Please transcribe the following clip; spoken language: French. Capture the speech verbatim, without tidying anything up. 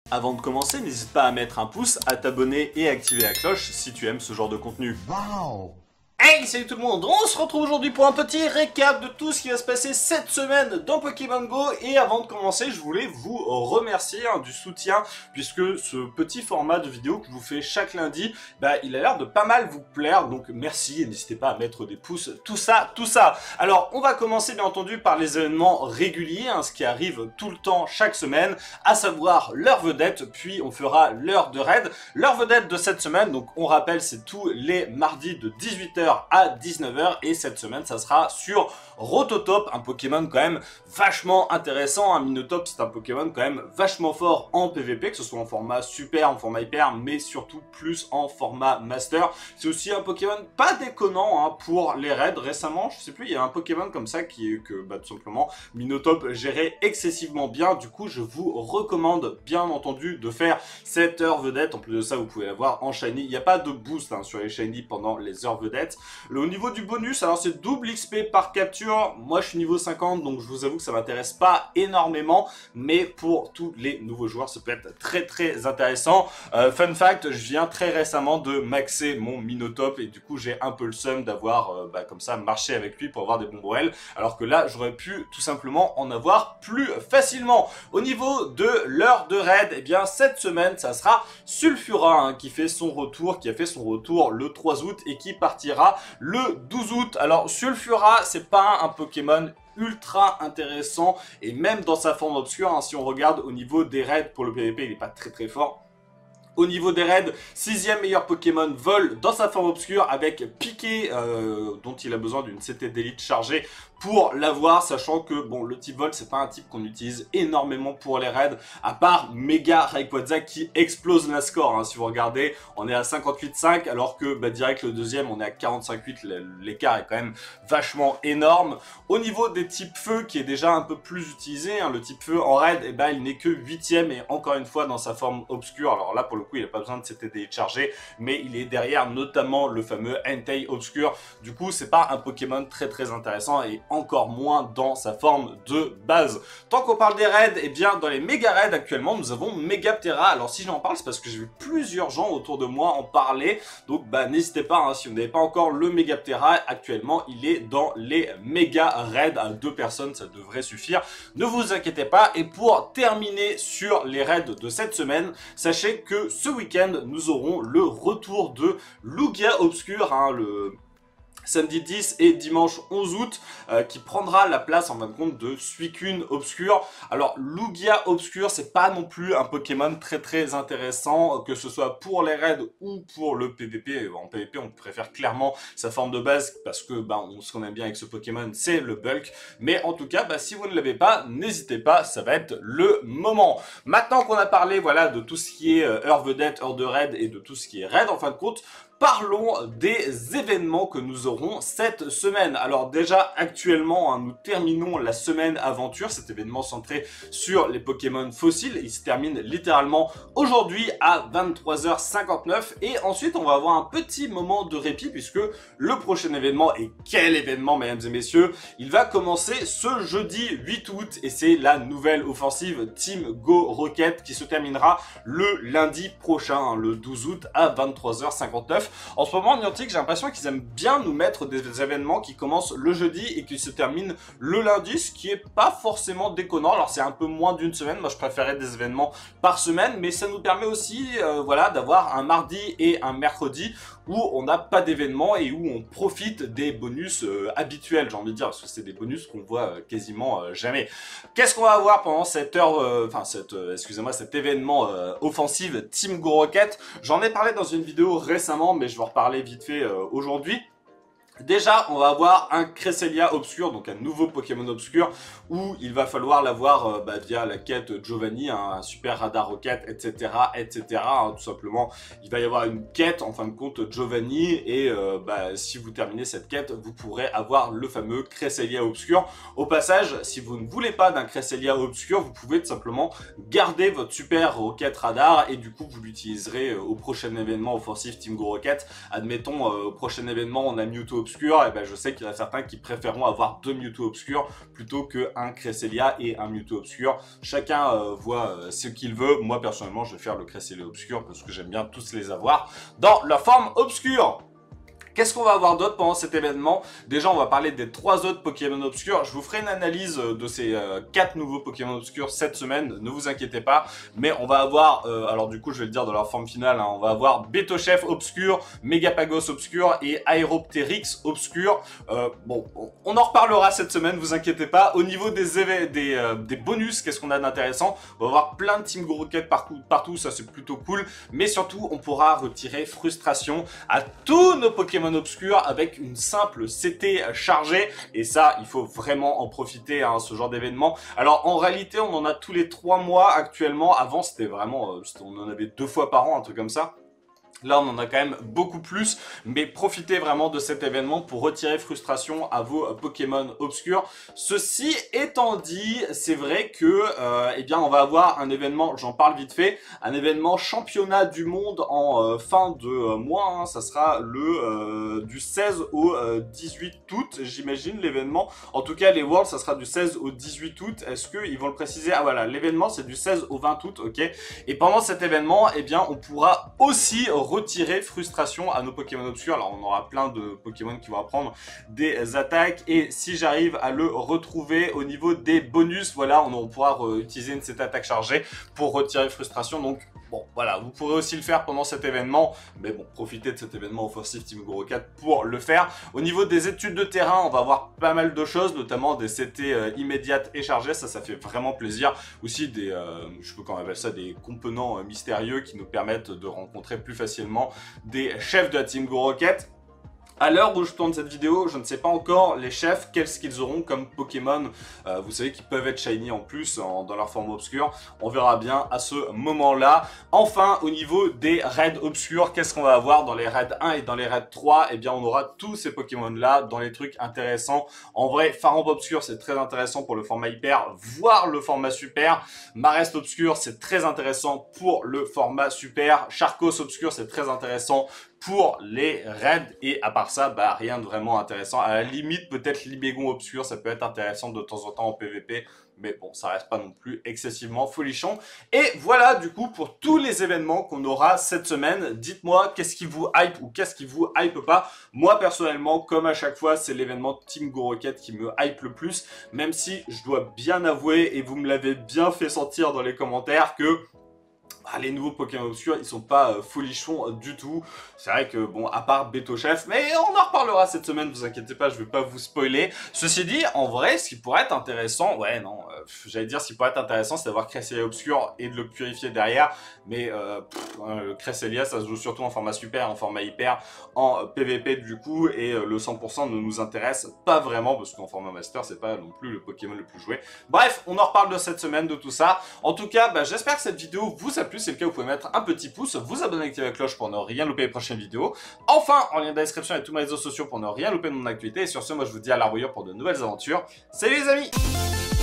Avant de commencer, n'hésite pas à mettre un pouce, à t'abonner et à activer la cloche si tu aimes ce genre de contenu. Wow. Hey, salut tout le monde, on se retrouve aujourd'hui pour un petit récap de tout ce qui va se passer cette semaine dans Pokémon Go. Et avant de commencer, je voulais vous remercier hein, du soutien, puisque ce petit format de vidéo que je vous fais chaque lundi, bah, il a l'air de pas mal vous plaire, donc merci et n'hésitez pas à mettre des pouces, tout ça, tout ça. Alors, on va commencer bien entendu par les événements réguliers, hein, ce qui arrive tout le temps, chaque semaine, à savoir l'heure vedette, puis on fera l'heure de raid. L'heure vedette de cette semaine, donc on rappelle, c'est tous les mardis de dix-huit heures à dix-neuf heures et cette semaine ça sera sur Rototop, un Pokémon quand même vachement intéressant. Un Minotop, c'est un Pokémon quand même vachement fort en P V P, que ce soit en format super, en format hyper, mais surtout plus en format master. C'est aussi un Pokémon pas déconnant hein, pour les raids. Récemment, je sais plus, il y a un Pokémon comme ça qui est que bah, tout simplement Minotop gérait excessivement bien. Du coup, je vous recommande bien entendu de faire cette heure vedette. En plus de ça, vous pouvez l'avoir en shiny. Il n'y a pas de boost hein, sur les shiny pendant les heures vedettes. Le, au niveau du bonus, alors c'est double X P par capture. Moi, je suis niveau cinquante, donc je vous avoue que ça m'intéresse pas énormément. Mais pour tous les nouveaux joueurs, ça peut être très très intéressant. Euh, fun fact, je viens très récemment de maxer mon Minotop et du coup, j'ai un peu le seum d'avoir euh, bah, comme ça marché avec lui pour avoir des bons Bourrel. Alors que là, j'aurais pu tout simplement en avoir plus facilement. Au niveau de l'heure de raid, eh bien cette semaine, ça sera Sulfura hein, qui fait son retour, qui a fait son retour le trois août et qui partira le douze août. Alors Sulfura, c'est pas un Pokémon ultra intéressant et même dans sa forme obscure, hein, si on regarde au niveau des raids pour le P V P, il n'est pas très très fort. Au niveau des raids, sixième meilleur Pokémon vol dans sa forme obscure avec Piqué, euh, dont il a besoin d'une C T d'élite chargée pour l'avoir, sachant que bon, le type vol, c'est pas un type qu'on utilise énormément pour les raids, à part Mega Rayquaza qui explose la score. Hein. Si vous regardez, on est à cinquante-huit virgule cinq, alors que bah, direct le deuxième, on est à quarante-cinq virgule huit. L'écart est quand même vachement énorme. Au niveau des types feu, qui est déjà un peu plus utilisé, hein, le type feu en raid, eh ben, il n'est que huitième et encore une fois dans sa forme obscure. Alors là, pour le coup, il n'a pas besoin de C T D chargé, mais il est derrière notamment le fameux Entei obscur. Du coup, c'est pas un Pokémon très très intéressant et encore moins dans sa forme de base. Tant qu'on parle des raids, eh bien dans les méga raids actuellement, nous avons Megaptera. Alors si j'en parle, c'est parce que j'ai vu plusieurs gens autour de moi en parler. Donc bah n'hésitez pas, hein, si vous n'avez pas encore le Megaptera, actuellement il est dans les méga raids à deux personnes, ça devrait suffire. Ne vous inquiétez pas. Et pour terminer sur les raids de cette semaine, sachez que ce week-end, nous aurons le retour de Lugia Obscur, hein, le samedi dix et dimanche onze août, euh, qui prendra la place en fin de compte de Suicune Obscur. Alors Lugia Obscur, c'est pas non plus un Pokémon très très intéressant, que ce soit pour les raids ou pour le P V P. En P V P, on préfère clairement sa forme de base parce que bah, on, ce qu'on aime bien avec ce Pokémon, c'est le bulk. Mais en tout cas, bah, si vous ne l'avez pas, n'hésitez pas, ça va être le moment. Maintenant qu'on a parlé voilà, de tout ce qui est euh, heure vedette, heure de raid et de tout ce qui est raid, en fin de compte, parlons des événements que nous aurons cette semaine. Alors déjà, actuellement, hein, nous terminons la semaine aventure, cet événement centré sur les Pokémon fossiles. Il se termine littéralement aujourd'hui à vingt-trois heures cinquante-neuf. Et ensuite, on va avoir un petit moment de répit puisque le prochain événement, et quel événement, mesdames et messieurs, il va commencer ce jeudi huit août. Et c'est la nouvelle offensive Team Go Rocket qui se terminera le lundi prochain, hein, le douze août à vingt-trois heures cinquante-neuf. En ce moment, Niantic, j'ai l'impression qu'ils aiment bien nous mettre des événements qui commencent le jeudi et qui se terminent le lundi, ce qui est pas forcément déconnant. Alors c'est un peu moins d'une semaine, moi je préférais des événements par semaine, mais ça nous permet aussi euh, voilà, d'avoir un mardi et un mercredi où on n'a pas d'événement et où on profite des bonus euh, habituels, j'ai envie de dire, parce que c'est des bonus qu'on voit euh, quasiment euh, jamais. Qu'est-ce qu'on va avoir pendant cette heure, euh, enfin cette, euh, excusez-moi, cet événement euh, offensive Team Go Rocket? J'en ai parlé dans une vidéo récemment, mais je vais en reparler vite fait euh, aujourd'hui. Déjà, on va avoir un Cresselia obscur, donc un nouveau Pokémon obscur, où il va falloir l'avoir euh, bah, via la quête Giovanni, hein, un super radar rocket, et cetera, et cetera. Hein, tout simplement, il va y avoir une quête, en fin de compte, Giovanni, et euh, bah, si vous terminez cette quête, vous pourrez avoir le fameux Cresselia obscur. Au passage, si vous ne voulez pas d'un Cresselia obscur, vous pouvez tout simplement garder votre super rocket radar, et du coup, vous l'utiliserez euh, au prochain événement offensif Team Go Rocket. Admettons, euh, au prochain événement, on a Mewtwo obscur, et ben je sais qu'il y en a certains qui préféreront avoir deux Mewtwo obscurs plutôt qu'un Cresselia et un Mewtwo obscur. Chacun euh, voit euh, ce qu'il veut. Moi personnellement je vais faire le Cresselia obscur parce que j'aime bien tous les avoir dans leur forme obscure. Qu'est-ce qu'on va avoir d'autre pendant cet événement? Déjà, on va parler des trois autres Pokémon obscurs. Je vous ferai une analyse de ces euh, quatre nouveaux Pokémon obscurs cette semaine, ne vous inquiétez pas. Mais on va avoir, euh, alors du coup, je vais le dire dans leur forme finale, hein, on va avoir Betochef obscur, Megapagos obscur et Aeroptérix obscur. Euh, bon, on en reparlera cette semaine, vous inquiétez pas. Au niveau des, des, euh, des bonus, qu'est-ce qu'on a d'intéressant? On va avoir plein de Team Go Rocket partout, partout, ça c'est plutôt cool. Mais surtout, on pourra retirer Frustration à tous nos Pokémon obscur avec une simple C T chargée, et ça il faut vraiment en profiter, hein, ce genre d'événement. Alors en réalité on en a tous les trois mois actuellement. Avant c'était vraiment euh, on en avait deux fois par an, un truc comme ça. Là, on en a quand même beaucoup plus, mais profitez vraiment de cet événement pour retirer frustration à vos Pokémon obscurs. Ceci étant dit, c'est vrai que, euh, eh bien, on va avoir un événement, j'en parle vite fait, un événement championnat du monde en euh, fin de euh, mois. Hein, ça sera le euh, du seize au euh, dix-huit août, j'imagine, l'événement. En tout cas, les Worlds, ça sera du seize au dix-huit août. Est-ce qu'ils vont le préciser? Ah voilà, l'événement, c'est du seize au vingt août, ok. Et pendant cet événement, eh bien, on pourra aussi retirer frustration à nos Pokémon obscurs. Alors on aura plein de Pokémon qui vont apprendre des attaques, et si j'arrive à le retrouver au niveau des bonus, voilà, on, on pourra utiliser une cette attaque chargée pour retirer frustration. Donc bon, voilà, vous pourrez aussi le faire pendant cet événement, mais bon, profitez de cet événement offensif Team Go Rocket pour le faire. Au niveau des études de terrain, on va avoir pas mal de choses, notamment des C T euh, immédiates et chargées, ça, ça fait vraiment plaisir. Aussi des, euh, je sais pas comment on appelle ça, des components euh, mystérieux qui nous permettent de rencontrer plus facilement des chefs de la Team Go Rocket. À l'heure où je tourne cette vidéo, je ne sais pas encore les chefs, qu'est-ce qu'ils auront comme Pokémon. Euh, vous savez qu'ils peuvent être shiny en plus, en, dans leur forme obscure. On verra bien à ce moment-là. Enfin, au niveau des raids obscurs, qu'est-ce qu'on va avoir dans les raids un et dans les raids trois? Eh bien, on aura tous ces Pokémon-là dans les trucs intéressants. En vrai, Farambe obscur, c'est très intéressant pour le format hyper, voire le format super. Marest obscur, c'est très intéressant pour le format super. Charcos obscur, c'est très intéressant pour les raids, et à part ça, bah rien de vraiment intéressant. À la limite, peut-être Libégon obscur, ça peut être intéressant de temps en temps en P V P, mais bon, ça reste pas non plus excessivement folichon. Et voilà du coup pour tous les événements qu'on aura cette semaine. Dites-moi qu'est-ce qui vous hype ou qu'est-ce qui vous hype pas. Moi personnellement, comme à chaque fois, c'est l'événement Team Go Rocket qui me hype le plus, même si je dois bien avouer, et vous me l'avez bien fait sentir dans les commentaires, que ah, les nouveaux Pokémon obscurs, ils sont pas euh, folichons euh, du tout. C'est vrai que, bon, à part Betochef, mais on en reparlera cette semaine, vous inquiétez pas, je vais pas vous spoiler. Ceci dit, en vrai, ce qui pourrait être intéressant, ouais, non, euh, j'allais dire, ce qui pourrait être intéressant, c'est d'avoir Cresselia obscur et de le purifier derrière, mais euh, pff, hein, le Cresselia, ça se joue surtout en format super, en format hyper, en P V P du coup, et euh, le cent pour cent ne nous intéresse pas vraiment, parce qu'en format master, c'est pas non plus le Pokémon le plus joué. Bref, on en reparle de cette semaine, de tout ça. En tout cas, bah, j'espère que cette vidéo vous a plu. Si c'est le cas, vous pouvez mettre un petit pouce, vous abonner, activer la cloche pour ne rien louper les prochaines vidéos. Enfin, en lien de la description et tous mes réseaux sociaux pour ne rien louper de mon actualité. Et sur ce, moi je vous dis à la revoyure pour de nouvelles aventures. Salut les amis!